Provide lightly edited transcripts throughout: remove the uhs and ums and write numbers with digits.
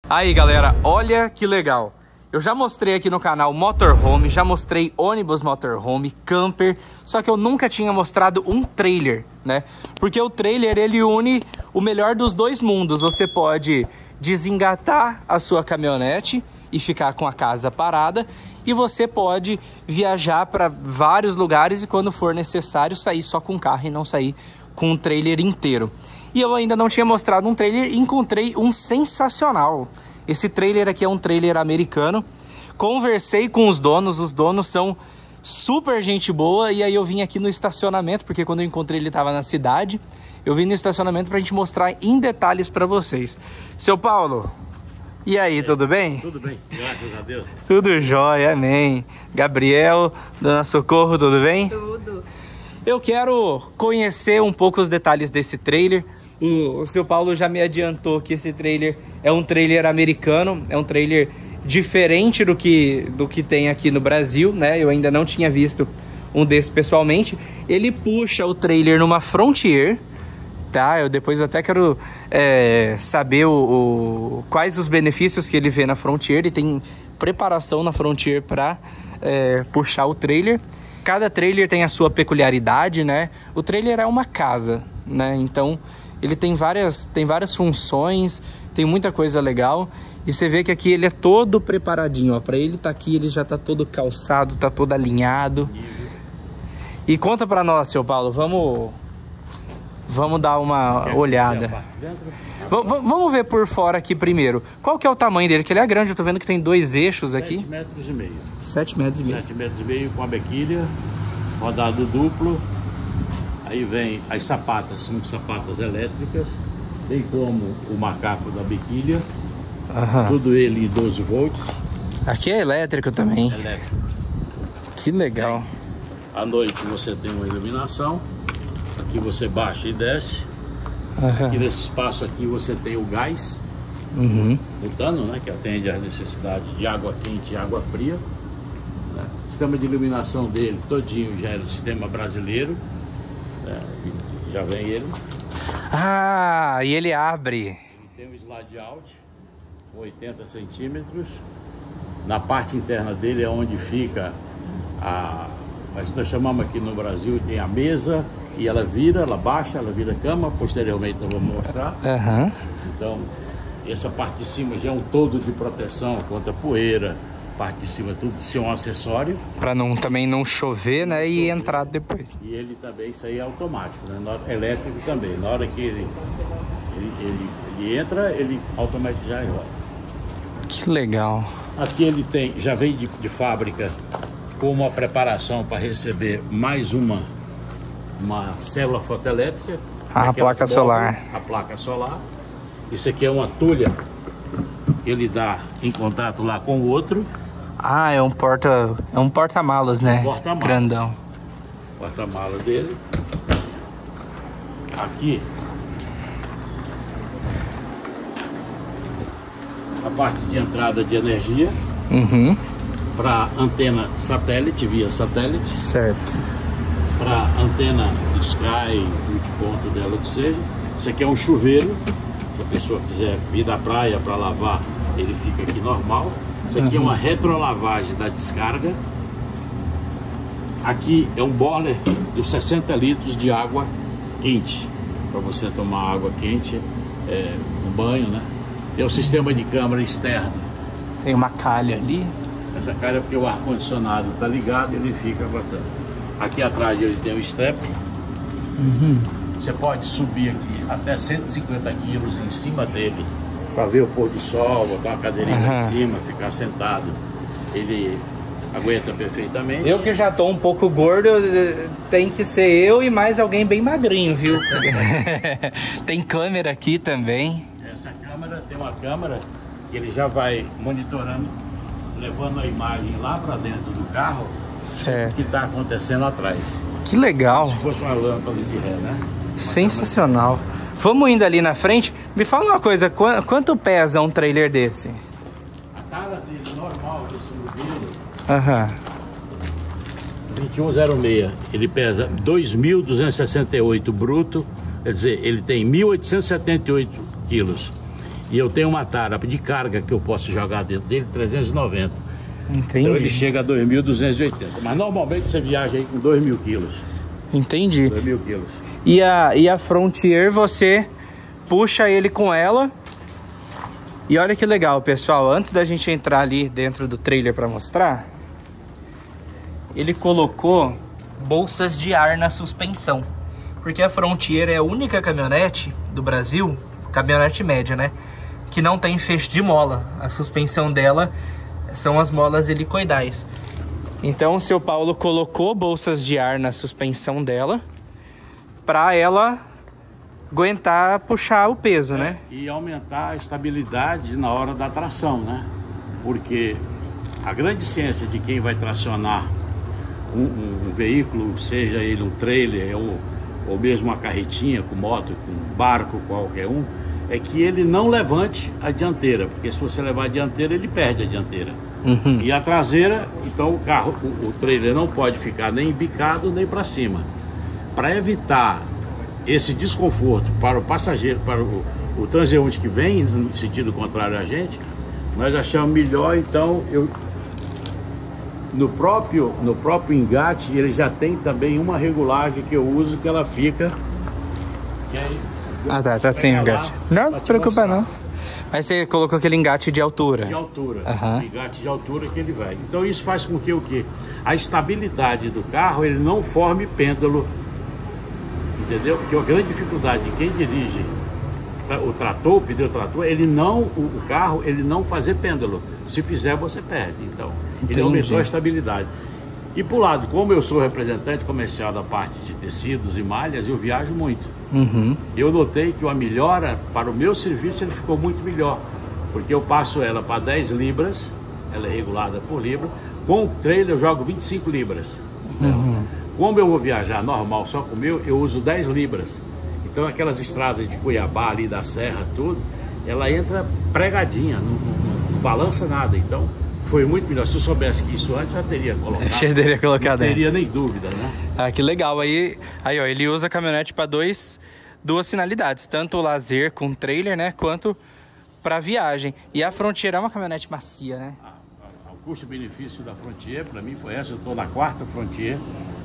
Aí galera, olha que legal. Eu já mostrei aqui no canal motorhome, já mostrei ônibus motorhome, camper, só que eu nunca tinha mostrado um trailer, né? Porque o trailer, ele une o melhor dos dois mundos. Você pode desengatar a sua caminhonete e ficar com a casa parada, e você pode viajar para vários lugares e quando for necessário sair só com o carro e não sair com um trailer inteiro. E eu ainda não tinha mostrado um trailer e encontrei um sensacional. Esse trailer aqui é um trailer americano. Conversei com os donos são super gente boa. E aí eu vim aqui no estacionamento, porque quando eu encontrei ele estava na cidade. Eu vim no estacionamento pra gente mostrar em detalhes pra vocês. Seu Paulo, e aí, tudo bem? Tudo bem, graças a Deus. Tudo jóia, amém. Gabriel, Dona Socorro, tudo bem? Tudo. Eu quero conhecer um pouco os detalhes desse trailer. O seu Paulo já me adiantou que esse trailer é um trailer americano, é um trailer diferente do que tem aqui no Brasil, né? Eu ainda não tinha visto um desse pessoalmente. Ele puxa o trailer numa Frontier, tá? Eu depois até quero saber quais os benefícios que ele vê na Frontier. Ele tem preparação na Frontier para puxar o trailer. Cada trailer tem a sua peculiaridade, né? O trailer é uma casa, né? Então ele tem várias funções, tem muita coisa legal. E você vê que aqui ele é todo preparadinho, ó. Pra ele tá aqui, ele já tá todo calçado, tá todo alinhado. E conta pra nós, seu Paulo, vamos dar uma olhada. Vamos ver por fora aqui primeiro. Qual que é o tamanho dele? Que ele é grande, eu tô vendo que tem 2 eixos aqui. 7,5 metros. 7,5 metros. 7,5 metros com a bequilha, rodado duplo. Aí vem as sapatas, são sapatas elétricas, bem como o macaco da bequilha. Tudo ele em 12 volts. Aqui é elétrico também. Elétrico. Que legal. À noite você tem uma iluminação. Aqui você baixa e desce. Aqui nesse espaço aqui você tem o gás butano, né, que atende às necessidades de água quente e água fria, né? O sistema de iluminação dele todinho já é do sistema brasileiro. Já vem ele. Ah, e ele abre. Ele tem um slide out com 80 centímetros. Na parte interna dele é onde fica mas nós chamamos aqui no Brasil, tem a mesa e ela vira, ela baixa, ela vira cama. Posteriormente nós vamos mostrar. Então essa parte de cima já é um todo de proteção contra poeira. Parte de cima tudo ser um acessório para também não chover, né, e entrar depois. E ele também, isso aí é automático, né? Elétrico também. Na hora que ele entra, ele automaticamente já roda. Que legal. Aqui ele já vem de fábrica com uma preparação para receber mais uma célula fotoelétrica. A placa solar. A placa solar. Isso aqui é uma tulha que ele dá em contato lá com o outro. Ah, é um porta-malas, né? Porta-malas. Grandão. Porta-malas dele. Aqui a parte de entrada de energia para antena satélite, via satélite. Certo. Para antena Sky, multiponto dela, o que seja. Isso aqui é um chuveiro. Se a pessoa quiser vir da praia para lavar, ele fica aqui normal. Isso aqui é uma retrolavagem da descarga. Aqui é um boiler de 60 litros de água quente, para você tomar água quente no banho, né? Tem o sistema de câmara externo. Tem uma calha ali. Essa calha é porque o ar-condicionado está ligado e ele fica botando. Aqui atrás ele tem o step. Você pode subir aqui até 150 quilos em cima dele para ver o pôr do sol, botar uma cadeirinha lá em cima, ficar sentado. Ele aguenta perfeitamente. Eu que já tô um pouco gordo, tem que ser eu e mais alguém bem magrinho, viu? Tem câmera aqui também. Essa câmera tem uma câmera que ele já vai monitorando, levando a imagem lá para dentro do carro, certo, o que está acontecendo atrás. Que legal. Se fosse uma lâmpada de ré, né? Sensacional. Vamos indo ali na frente. Me fala uma coisa, quanto pesa um trailer desse? A cara dele normal, esse modelo, 2106, ele pesa 2.268 bruto, quer dizer, ele tem 1.878 quilos. E eu tenho uma tara de carga que eu posso jogar dentro dele, 390. Entendi. Então ele chega a 2.280. Mas normalmente você viaja aí com 2.000 quilos. Entendi. 2.000 quilos. E a Frontier, você puxa ele com ela. E olha que legal, pessoal. Antes da gente entrar ali dentro do trailer para mostrar, ele colocou bolsas de ar na suspensão. Porque a Frontier é a única caminhonete do Brasil, caminhonete média, né, que não tem feixe de mola. A suspensão dela são as molas helicoidais. Então o seu Paulo colocou bolsas de ar na suspensão dela para ela aguentar puxar o peso, né? E aumentar a estabilidade na hora da tração, né? Porque a grande ciência de quem vai tracionar um veículo, seja ele um trailer ou mesmo uma carretinha com moto, com barco, qualquer um, é que ele não levante a dianteira, porque se você levar a dianteira, ele perde a dianteira. Uhum. E a traseira, então o carro, o trailer não pode ficar nem bicado nem para cima. Para evitar esse desconforto para o passageiro, para o transeunte que vem no sentido contrário a gente, nós achamos melhor, então no próprio engate ele já tem também uma regulagem que eu uso, que ela fica. Tá sem engate. Não se preocupa não. Aí você colocou aquele engate de altura. De altura, uhum. Engate de altura que ele vai. Então isso faz com que o quê? A estabilidade do carro, ele não forme pêndulo, entendeu? Porque a grande dificuldade de quem dirige o trator, o pneu trator, o carro, ele não fazer pêndulo. Se fizer, você perde. Então, ele aumentou a estabilidade. E por lado, como eu sou representante comercial da parte de tecidos e malhas, eu viajo muito. Uhum. Eu notei que a melhora para o meu serviço ele ficou muito melhor, porque eu passo ela para 10 libras, ela é regulada por libra. Com o trailer eu jogo 25 libras. Uhum. Como eu vou viajar normal só com o meu, eu uso 10 libras. Então aquelas estradas de Cuiabá ali da serra, tudo, ela entra pregadinha, não balança nada. Então foi muito melhor. Se eu soubesse que isso antes, já teria colocado. Já teria colocado. Não teria nem dúvida, né? Ah, que legal. Aí ó, ele usa a caminhonete para duas finalidades, tanto o lazer com trailer, né, quanto para viagem. E a Frontier é uma caminhonete macia, né? O custo-benefício da Frontier, para mim, foi essa. Eu estou na 4ª Frontier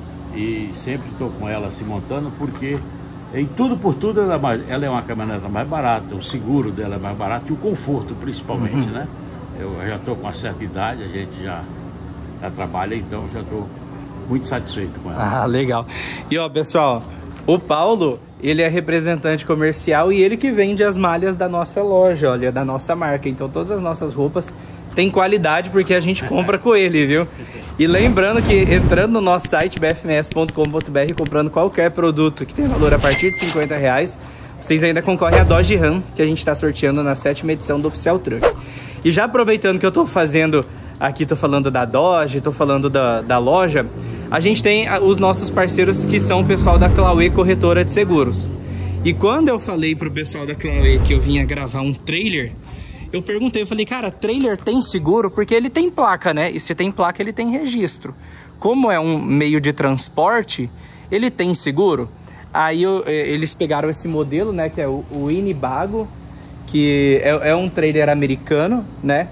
e sempre estou com ela se montando, porque em tudo por tudo ela é uma caminhonete mais barata, o seguro dela é mais barato e o conforto, principalmente, né? Eu já estou com uma certa idade, a gente já trabalha, então já estou muito satisfeito com ela. Ah, legal. E ó, pessoal, o Paulo, ele é representante comercial e ele que vende as malhas da nossa loja, olha, da nossa marca. Então todas as nossas roupas têm qualidade porque a gente compra com ele, viu? E lembrando que entrando no nosso site bfms.com.br, comprando qualquer produto que tem valor a partir de R$50, vocês ainda concorrem a Dodge Ram, que a gente está sorteando na 7ª edição do Oficial Truck. E já aproveitando que eu tô fazendo aqui, tô falando da Dodge, tô falando da loja, a gente tem os nossos parceiros que são o pessoal da Clauê Corretora de Seguros. E quando eu falei pro pessoal da Clauê que eu vinha gravar um trailer, eu perguntei, eu falei, cara, trailer tem seguro? Porque ele tem placa, né? E se tem placa, ele tem registro. Como é um meio de transporte, ele tem seguro? Aí eles pegaram esse modelo, né, que é o Winnebago, que é um trailer americano, né?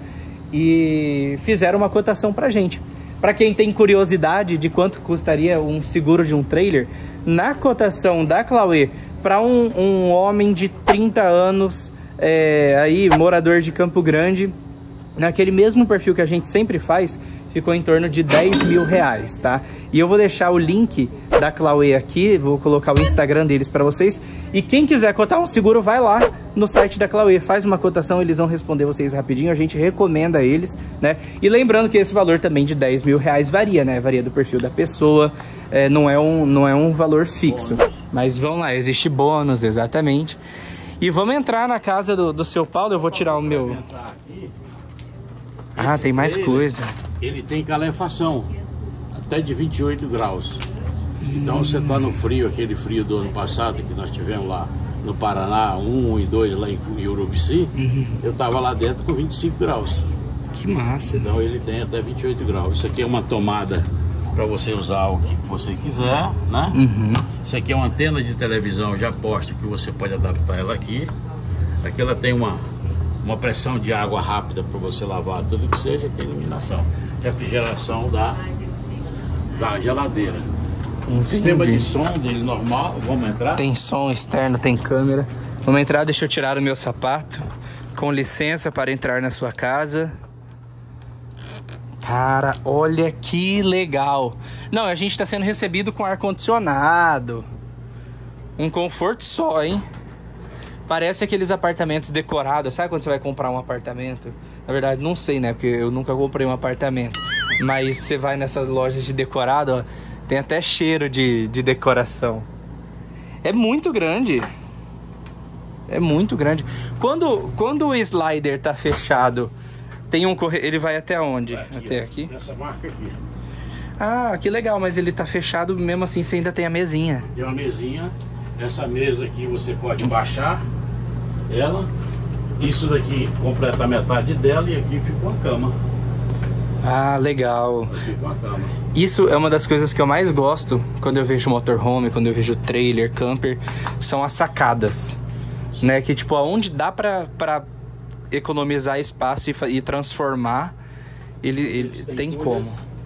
E fizeram uma cotação pra gente. Para quem tem curiosidade de quanto custaria um seguro de um trailer, na cotação da Clauê, para um homem de 30 anos, aí morador de Campo Grande, naquele mesmo perfil que a gente sempre faz, ficou em torno de R$10.000, tá? E eu vou deixar o link da Clauê aqui, vou colocar o Instagram deles para vocês. E quem quiser cotar um seguro, vai lá no site da Clauê, faz uma cotação, eles vão responder vocês rapidinho, a gente recomenda eles, né? E lembrando que esse valor também de R$10.000 varia, né? Varia do perfil da pessoa, não é um valor fixo. Mas vamos lá, existe bônus, exatamente. E vamos entrar na casa do seu Paulo, eu vou tirar o meu... Ah, tem mais coisa. Ele tem calefação, até de 28 graus. Então você tá no frio, aquele frio do ano passado que nós tivemos lá no Paraná, 1 e 2 lá em Urubici, eu tava lá dentro com 25 graus. Que massa. Então ele tem até 28 graus. Isso aqui é uma tomada para você usar o que você quiser, né? Isso aqui é uma antena de televisão já posta que você pode adaptar ela aqui. Aqui ela tem uma uma pressão de água rápida para você lavar tudo que seja, tem iluminação. Refrigeração da geladeira. Entendi. Sistema de som dele normal, vamos entrar? Tem som externo, tem câmera. Vamos entrar, deixa eu tirar o meu sapato. Com licença para entrar na sua casa. Cara, olha que legal. Não, a gente tá sendo recebido com ar-condicionado. Um conforto só, hein? Parece aqueles apartamentos decorados. Sabe quando você vai comprar um apartamento? Na verdade, não sei, né? Porque eu nunca comprei um apartamento. Mas você vai nessas lojas de decorado, ó, tem até cheiro de decoração. É muito grande. É muito grande. Quando o slider tá fechado, tem um corredor. Ele vai até onde? Aqui, até aqui? Essa marca aqui. Ah, que legal, mas ele tá fechado mesmo assim, você ainda tem a mesinha. Tem uma mesinha. Essa mesa aqui você pode baixar ela. Isso daqui completa a metade dela e aqui fica uma cama. Ah, legal. Aqui fica uma cama. Isso é uma das coisas que eu mais gosto quando eu vejo motorhome, quando eu vejo trailer, camper, são as sacadas. Né? Que tipo, aonde dá pra economizar espaço e transformar, ele tem como.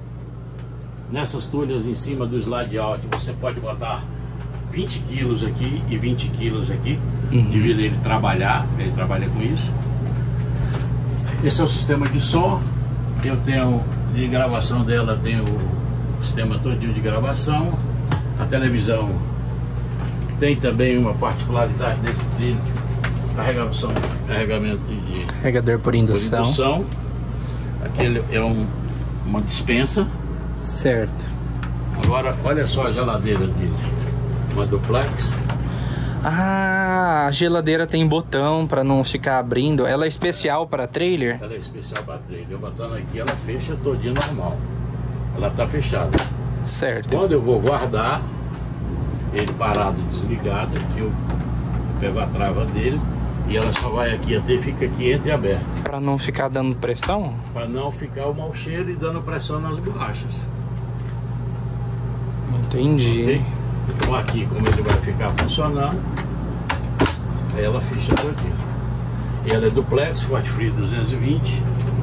Nessas tulhas em cima do slide out, você pode botar 20 quilos aqui e 20 quilos aqui, devido a ele trabalha com isso. Esse é o sistema de som. Eu tenho de gravação dela, tenho o sistema todinho de gravação. A televisão tem também uma particularidade desse trilho, carregamento de carregador por indução. Aqui é uma dispensa. Certo. Agora olha só a geladeira dele, uma duplex. Ah, a geladeira tem botão para não ficar abrindo. Ela é especial para trailer? Ela é especial para trailer. Eu botando aqui, ela fecha todinha normal. Ela tá fechada. Certo. Quando eu vou guardar ele parado, desligado, eu pego a trava dele e ela só vai aqui até fica aqui entreaberta. Para não ficar dando pressão? Para não ficar o mau cheiro e dando pressão nas borrachas. Entendi. Okay? Então aqui, como ele vai ficar funcionando, aí ela fecha todinha. Ela é duplex, forte frio 220.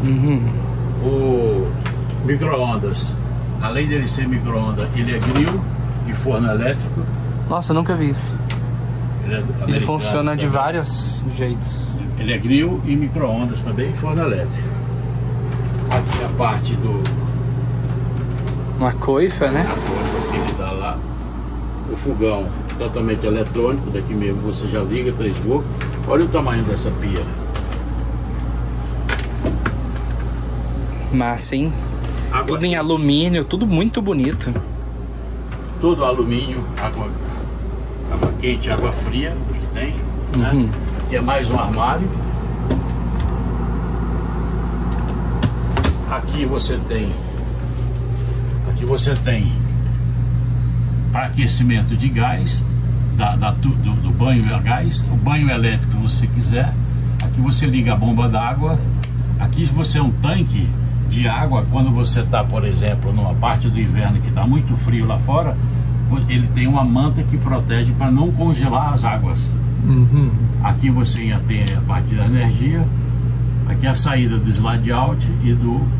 O micro-ondas, além dele ser micro-ondas, ele é grill e forno elétrico. Nossa, eu nunca vi isso. Ele funciona também de vários jeitos. Ele é grill e micro-ondas também e forno elétrico. Aqui a parte do... Uma coifa, né? A coifa que ele dá lá. O fogão totalmente eletrônico, daqui mesmo você já liga 3 bocas. Olha o tamanho dessa pia. Massa, hein? Água Tudo em alumínio, tudo muito bonito. Tudo alumínio, água quente, água fria, que tem, né? Aqui é mais um armário. Aqui você tem para aquecimento de gás, do banho a gás, o banho elétrico se você quiser. Aqui você liga a bomba d'água. Aqui você é um tanque de água quando você está, por exemplo, numa parte do inverno que está muito frio lá fora. Ele tem uma manta que protege para não congelar as águas. Aqui você ia ter a parte da energia. Aqui é a saída do slide out e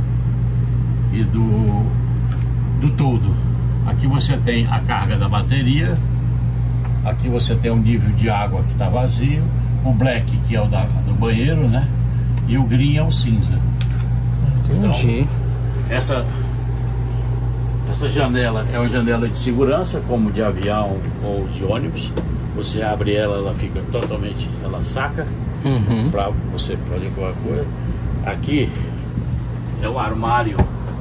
do todo. Aqui você tem a carga da bateria. Aqui você tem o nível de água que está vazio. O black, que é o do banheiro, né? E o green é o cinza. Entendi. Então, essa janela é uma janela de segurança, como de avião ou de ônibus. Você abre ela, ela fica totalmente, ela saca para você fazer qualquer coisa. Aqui é o armário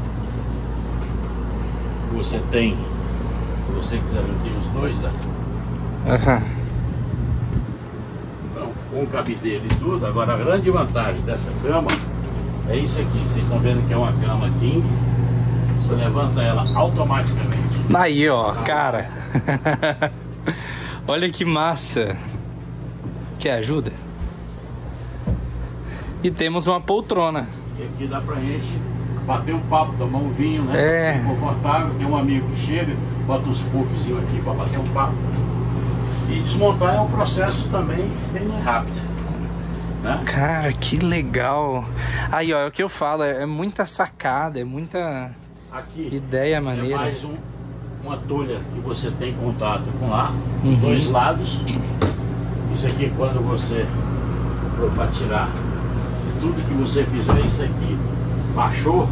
que você tem, se você quiser, eu tenho os dois, né? Então, com cabideiro e tudo. Agora a grande vantagem dessa cama é isso aqui. Vocês estão vendo que é uma cama king. Você levanta ela automaticamente. Aí, ó, cara. Olha que massa. Quer ajuda? E temos uma poltrona. E aqui dá pra gente bater um papo, tomar um vinho, né? É. Confortável. Tem um amigo que chega, bota uns puffzinhos aqui pra bater um papo. E desmontar é um processo também bem mais rápido. né? Cara, que legal. Aí, ó, é o que eu falo, é muita sacada, é muita Aqui ideia maneira. É mais uma tolha que você tem contato com lá, dos dois lados. Isso aqui, quando você for para tirar tudo que você fizer, isso aqui baixou,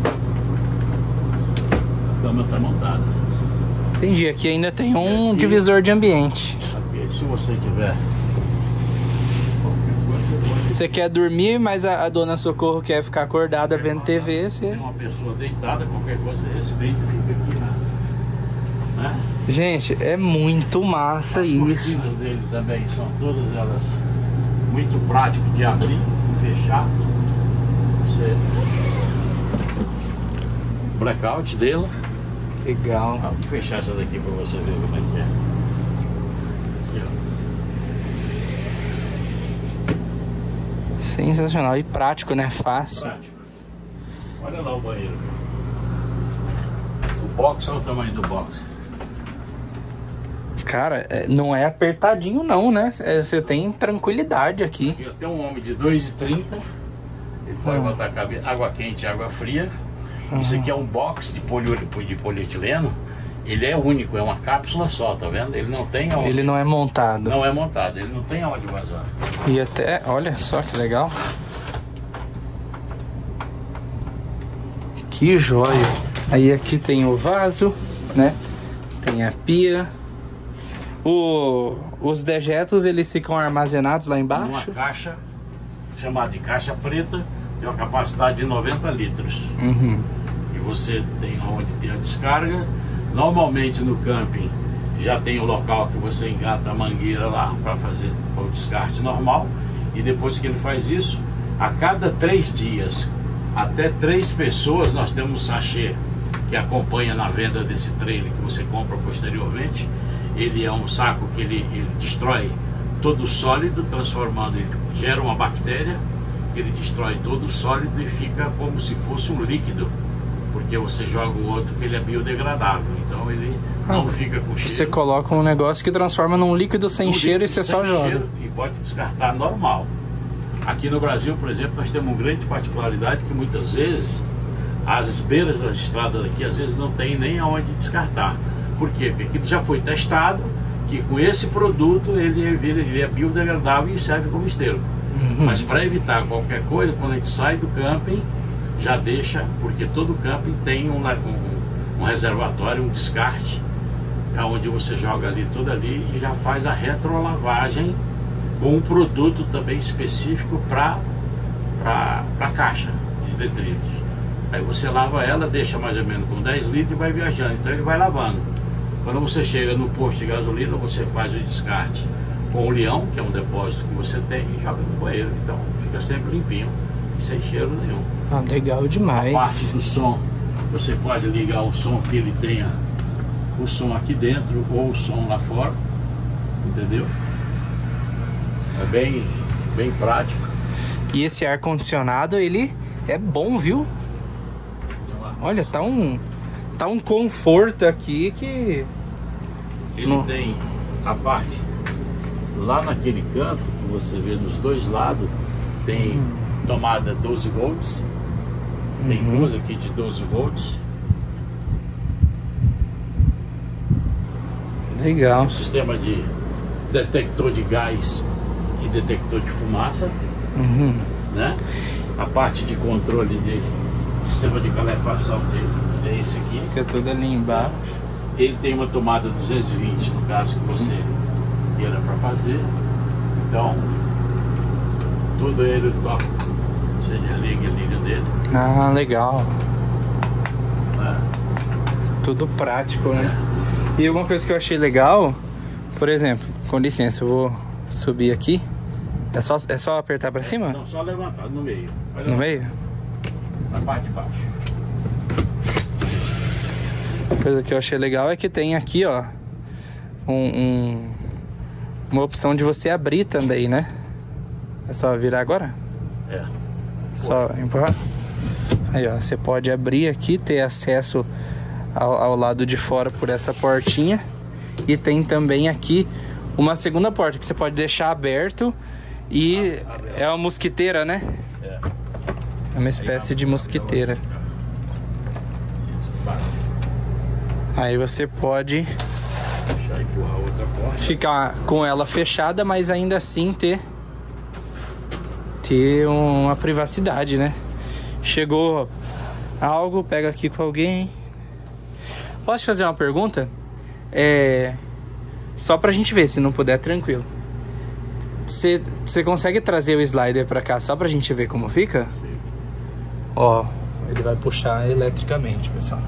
a cama está montada. Entendi, aqui ainda tem um divisor de ambiente. Aqui, se você tiver... Você quer dormir, mas a dona Socorro quer ficar acordada vendo TV, você... Tem uma pessoa deitada, qualquer coisa você respeita e fica aqui, né? Gente, é muito massa isso. As cortinas dele também são todas elas muito prático de abrir, fechar. Você... blackout dele. Legal. Vou fechar essa daqui para você ver como é que é. Aqui, ó. Sensacional e prático, né? Fácil. Prático. Olha lá o banheiro. O box, olha o tamanho do box. Cara, não é apertadinho não, né? Você tem tranquilidade aqui. Aqui tem um homem de 2,30. Ele pode botar água quente e água fria. Isso aqui é um box de polietileno. Ele é único, é uma cápsula só, tá vendo? Ele não tem aonde... Ele não é montado. Não é montado, ele não tem aonde vazar. E até, olha só que legal. Que joia. Aí aqui tem o vaso, né? Tem a pia. Os dejetos, eles ficam armazenados lá embaixo? Uma caixa, chamada de caixa preta, tem uma capacidade de 90 litros. E você tem onde tem a descarga. Normalmente no camping já tem o local que você engata a mangueira lá para fazer o descarte normal. E depois que ele faz isso, a cada 3 dias, até 3 pessoas, nós temos um sachê que acompanha na venda desse trailer que você compra posteriormente. Ele é um saco que ele destrói todo o sólido, transformando, ele gera uma bactéria, ele destrói todo o sólido e fica como se fosse um líquido, porque você joga o outro que ele é biodegradável, então ele não fica com cheiro. Você coloca um negócio que transforma num líquido sem cheiro e você só joga. E pode descartar normal. Aqui no Brasil, por exemplo, nós temos uma grande particularidade que muitas vezes as beiras das estradas aqui às vezes não tem nem aonde descartar. Por quê? Porque aqui já foi testado que com esse produto ele é biodegradável e serve como esterco. Mas para evitar qualquer coisa, quando a gente sai do camping, já deixa, porque todo camping tem um reservatório, um descarte, onde você joga ali tudo ali e já faz a retrolavagem com um produto também específico para caixa de detritos. Aí você lava ela, deixa mais ou menos com 10 litros e vai viajando, então ele vai lavando. Quando você chega no posto de gasolina, você faz o descarte com o leão, que é um depósito que você tem, e joga no banheiro. Então fica sempre limpinho e sem cheiro nenhum. Ah, legal demais. A parte do som, você pode ligar o som que ele tenha, o som aqui dentro ou o som lá fora, entendeu? É bem prático. E esse ar-condicionado, ele é bom, viu? Olha, tá um conforto aqui que... Ele tem a parte lá naquele canto que você vê dos dois lados, tem tomada 12 volts. Tem duas aqui de 12 volts. Legal. Um sistema de detector de gás e detector de fumaça, né? A parte de controle de sistema de calefação dele é esse aqui. Fica tudo ali embaixo. Ele tem uma tomada 220 no caso que você queira para fazer. Então, tudo ele toca. Você liga dele. Ah, legal. É. Tudo prático, né? E uma coisa que eu achei legal, por exemplo, com licença, eu vou subir aqui. É só apertar pra cima? Não, só levantar no meio. No meio? Na parte de baixo. Coisa que eu achei legal é que tem aqui, ó, uma opção de você abrir também, né? É só virar agora? É. Só empurrar. Aí, ó, você pode abrir aqui, ter acesso ao lado de fora por essa portinha. E tem também aqui uma segunda porta que você pode deixar aberto E é uma mosquiteira, né? É uma espécie de mosquiteira. Aí você pode ficar com ela fechada, mas ainda assim ter uma privacidade, né? Chegou algo, pega aqui com alguém. Posso te fazer uma pergunta? Só pra gente ver, se não puder, tranquilo. Você consegue trazer o slider pra cá só pra gente ver como fica? Sim. Ó, ele vai puxar eletricamente, pessoal.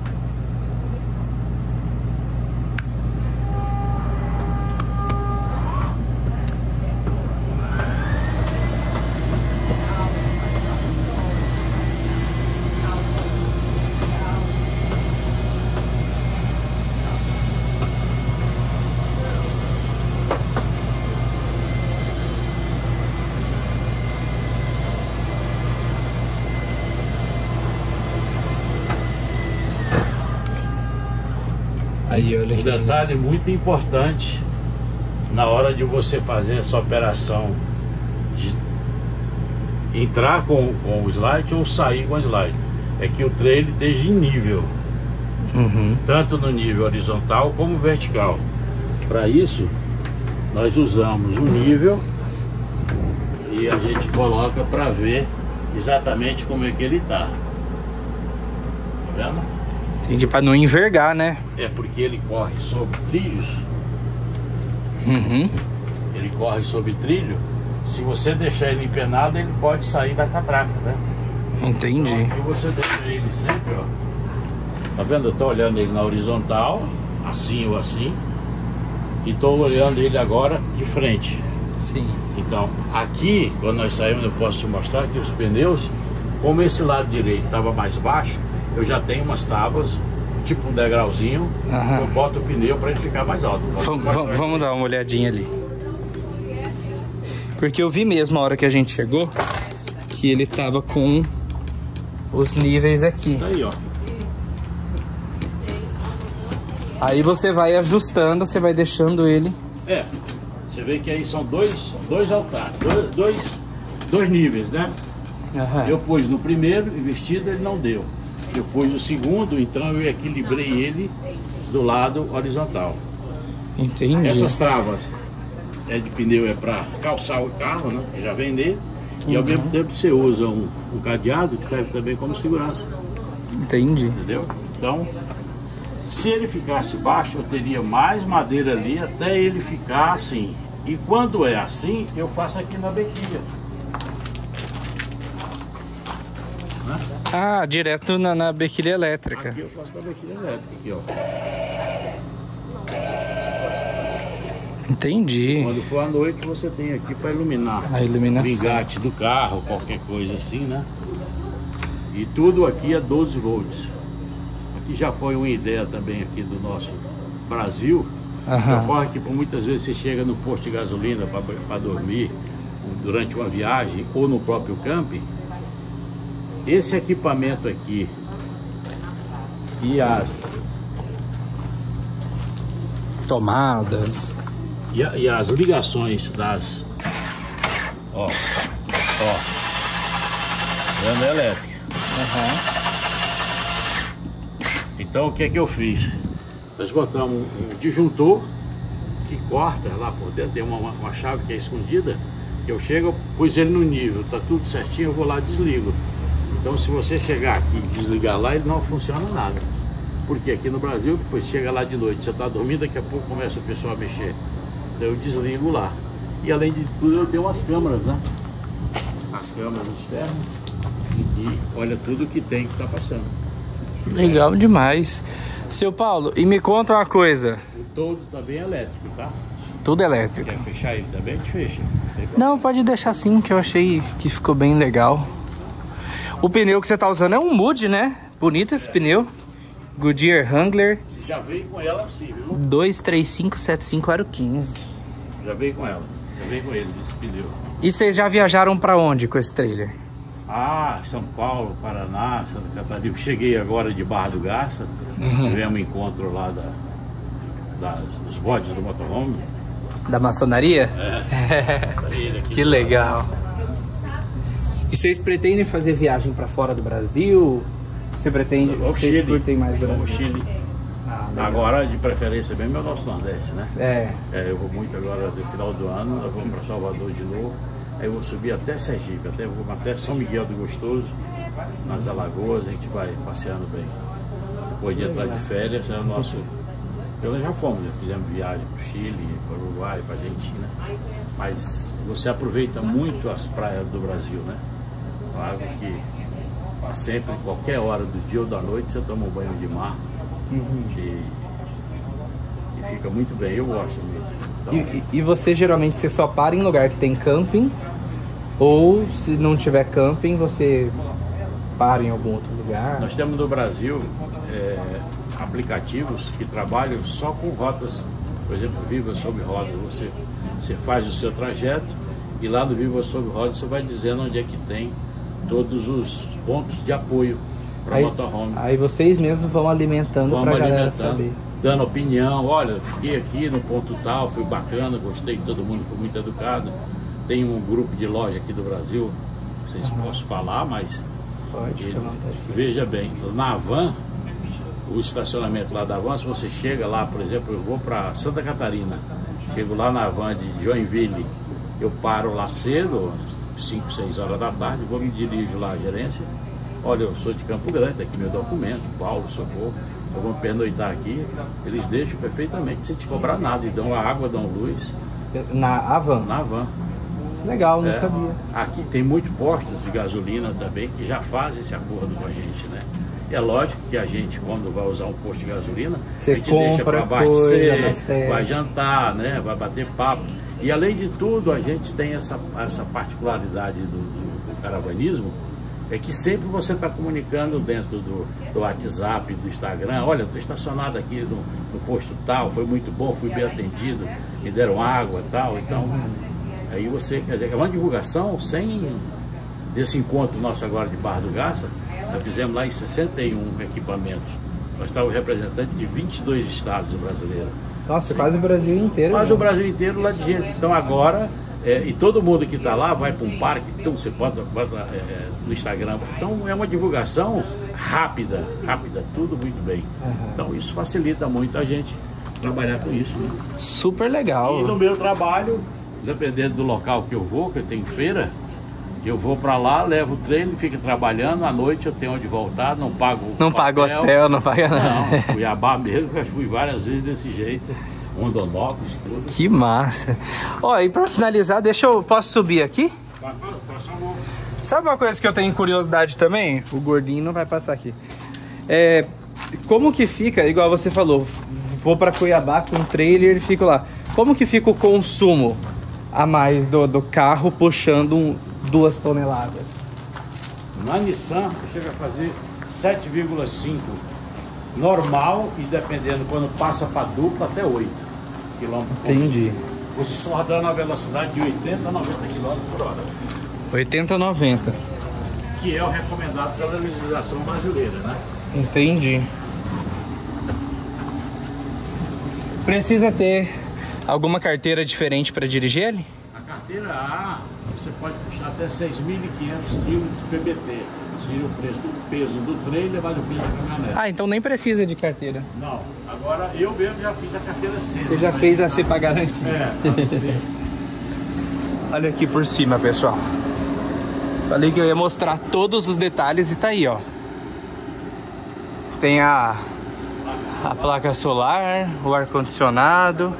Aí, olha um detalhe muito importante na hora de você fazer essa operação de entrar com o slide ou sair com o slide, é que o trailer esteja em nível, tanto no nível horizontal como vertical. Para isso nós usamos o nível e a gente coloca para ver exatamente como é que ele está. Tá vendo? Entendi, para não envergar, né? É porque ele corre sobre trilhos. Ele corre sobre trilho. Se você deixar ele empenado, ele pode sair da catraca, né? Entendi. Então aqui você deixa ele sempre, ó. Tá vendo? Eu tô olhando ele na horizontal, assim ou assim. E tô olhando ele agora de frente. Sim. Então, aqui, quando nós saímos, eu posso te mostrar que os pneus, como esse lado direito estava mais baixo, eu já tenho umas tábuas, tipo um degrauzinho, eu boto o pneu para ele ficar mais alto. Vamos dar uma olhadinha ali. Porque eu vi mesmo a hora que a gente chegou, que ele tava com os níveis aqui. Aí, ó. Aí você vai ajustando, você vai deixando ele. Você vê que aí são dois altares, dois níveis, né? Eu pus no primeiro, investido, ele não deu. Eu pus no segundo, então eu equilibrei ele do lado horizontal. Entendi. Essas travas de pneu é para calçar o carro, né? Que já vem nele. E ao mesmo tempo você usa um cadeado que serve também como segurança. Entendi. Entendeu? Então, se ele ficasse baixo, eu teria mais madeira ali até ele ficar assim. E quando é assim, eu faço aqui na bequilha. Ah, direto na bequilha elétrica. Aqui eu faço na bequilha elétrica, aqui, ó. Entendi. Quando for à noite, você tem aqui para iluminar a iluminação. O engate do carro, qualquer coisa assim, né? E tudo aqui é 12 volts. Aqui já foi uma ideia também aqui do nosso Brasil. Ocorre que por muitas vezes você chega no posto de gasolina para dormir durante uma viagem ou no próprio camping. Esse equipamento aqui e as tomadas e as ligações das vendo elétrica. Então o que é que eu fiz? Nós botamos um disjuntor que corta lá por dentro, tem uma chave que é escondida. Eu chego, pus ele no nível, tá tudo certinho, eu vou lá e desligo. Então se você chegar aqui e desligar lá, ele não funciona nada. Porque aqui no Brasil, depois chega lá de noite, você está dormindo, daqui a pouco começa o pessoal a mexer. Então eu desligo lá. E além de tudo eu tenho as câmeras, né? As câmeras externas, que olha tudo que tem que tá passando. Legal demais. Seu Paulo, e me conta uma coisa. O todo também é elétrico, tá? Tudo elétrico. Quer fechar ele também? A gente fecha. Não, pode deixar assim, que eu achei que ficou bem legal. O pneu que você tá usando é um Mood, né? Bonito esse pneu. Goodyear Wrangler. Você já veio com ela assim, viu? 23575 aro 15. Já veio com ela. Já veio com ele, esse pneu. E vocês já viajaram pra onde com esse trailer? São Paulo, Paraná, Santa Catarina. Cheguei agora de Barra do Garça. Tivemos um encontro lá dos bodes do motorhome. Da maçonaria? É. Que legal. E vocês pretendem fazer viagem pra fora do Brasil? Você pretende? Vocês curtem mais do Brasil? Chile. Agora, de preferência mesmo, é o nosso Nordeste, né? Eu vou muito agora, no final do ano, nós vamos para Salvador de novo. Aí eu vou subir até Sergipe, até São Miguel do Gostoso, nas Alagoas, a gente vai passeando bem. Depois de entrar de férias, é o nosso... Nós já fomos, já fizemos viagem para o Chile, para o Uruguai, para a Argentina. Mas você aproveita muito as praias do Brasil, né? Claro que sempre, em qualquer hora do dia ou da noite, você toma um banho de mar. E fica muito bem, eu gosto mesmo. Então, e você geralmente você só para em lugar que tem camping? Ou se não tiver camping, você para em algum outro lugar? Nós temos no Brasil aplicativos que trabalham só com rotas. Por exemplo, Viva Sob Rodas. Você faz o seu trajeto e lá no Viva Sob Rodas você vai dizendo onde é que tem todos os pontos de apoio para motorhome. Aí vocês mesmos vão alimentando para a galera saber. Dando opinião, olha, fiquei aqui no ponto tal, foi bacana, gostei, todo mundo foi muito educado. Tem um grupo de loja aqui do Brasil, não sei se posso falar, mas veja bem, na Van, o estacionamento lá da Van, se você chega lá, por exemplo, eu vou para Santa Catarina, chego lá na Van de Joinville, eu paro lá cedo, 5, 6 horas da tarde, vou me dirijo lá à gerência. Olha, eu sou de Campo Grande, tá aqui meu documento, Paulo, Socorro, eu vou pernoitar aqui, eles deixam perfeitamente, sem te cobrar nada, e dão a água, dão luz. Na Van? Na Van. Legal, não sabia. Aqui tem muitos postos de gasolina também que já fazem esse acordo com a gente, né? E é lógico que a gente, quando vai usar um posto de gasolina, a gente deixa para abastecer, vai jantar, né? Vai bater papo. E além de tudo, a gente tem essa particularidade do caravanismo, é que sempre você está comunicando dentro do WhatsApp, do Instagram, olha, estou estacionado aqui no posto tal, foi muito bom, fui bem atendido, me deram água e tal, então, aí você, quer dizer, é uma divulgação sem desse encontro nosso agora de Barra do Garça, nós fizemos lá em 61 equipamentos, nós estávamos representantes de 22 estados brasileiros. Nossa, quase o Brasil inteiro. Quase o Brasil inteiro lá de gente, então agora... e todo mundo que está lá vai para um parque, então você bota no Instagram. Então é uma divulgação rápida, tudo muito bem. Então isso facilita muito a gente trabalhar com isso. Né? Super legal. E no meu trabalho, dependendo do local que eu vou, que eu tenho feira, eu vou para lá, levo o treino, fico trabalhando, à noite eu tenho onde voltar, não pago hotel, não paga nada. Não, Cuiabá mesmo, eu fui várias vezes desse jeito. Rondonópolis, tudo. Que massa. Ó, e pra finalizar, posso subir aqui? Sabe uma coisa que eu tenho curiosidade também? O gordinho não vai passar aqui. Como que fica, igual você falou, vou pra Cuiabá com um trailer e fico lá. Como que fica o consumo a mais do carro puxando 2 toneladas? Na Nissan, chega a fazer 7,5 normal e dependendo quando passa para dupla até 8 km por hora. Entendi. Você só rodando a velocidade de 80 a 90 km por hora. 80 a 90. Que é o recomendado pela legislação brasileira, né? Entendi. Precisa ter alguma carteira diferente para dirigir ele? A carteira A, você pode puxar até 6.500 kg de PBT. Seria o peso do trailer, vale o preço da caminhonete. Ah, então nem precisa de carteira. Não, agora eu mesmo já fiz a carteira C. Você já fez a C para garantir? Olha aqui por cima, pessoal. Falei que eu ia mostrar todos os detalhes e tá aí, ó. Tem a placa solar, o ar-condicionado,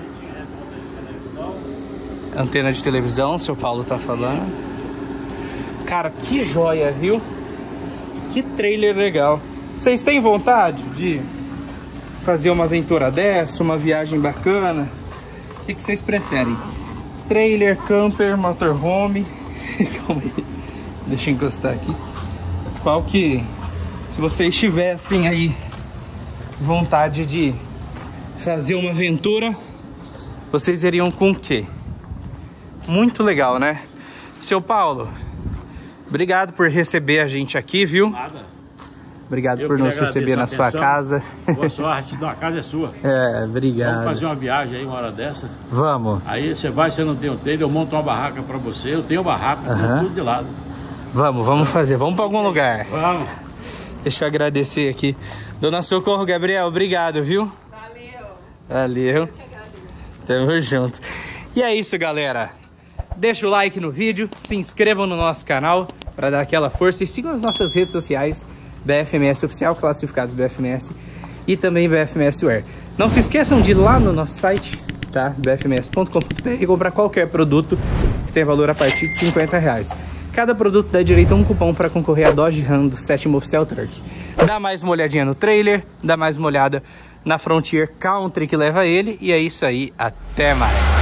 antena de televisão, o seu Paulo tá falando. Cara, que joia, viu? Que trailer legal. Vocês têm vontade de fazer uma aventura dessa, uma viagem bacana? O que vocês preferem? Trailer, camper, motorhome? Calma aí. Deixa eu encostar aqui. Qual que... Se vocês tivessem aí vontade de fazer uma aventura, vocês iriam com o quê? Muito legal, né? Seu Paulo, obrigado por receber a gente aqui, viu? Nada. Obrigado por nos receber na sua casa. Boa sorte, a casa é sua. Obrigado. Vamos fazer uma viagem aí uma hora dessa? Vamos. Aí você não tem um trailer, eu monto uma barraca pra você, eu tenho barraca, tenho tudo de lado. Vamos fazer, vamos pra algum lugar. Vamos. Deixa eu agradecer aqui. Dona Socorro, Gabriel, obrigado, viu? Valeu. Tamo junto. E é isso, galera. Deixa o like no vídeo, se inscrevam no nosso canal para dar aquela força e sigam as nossas redes sociais, BFMS Oficial, Classificados BFMS e também BFMS Wear. Não se esqueçam de ir lá no nosso site, tá? bfms.com.br e comprar qualquer produto que tem valor a partir de R$50. Cada produto dá direito a um cupom para concorrer a Dodge Ram do 7º Oficial Truck. Dá mais uma olhadinha no trailer, dá mais uma olhada na Frontier Country que leva ele. E é isso aí, até mais!